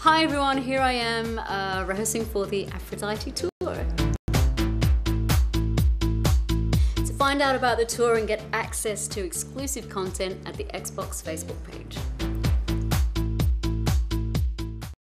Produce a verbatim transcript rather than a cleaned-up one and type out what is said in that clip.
Hi everyone, here I am uh, rehearsing for the Aphrodite tour. To find out about the tour and get access to exclusive content at the Xbox Facebook page.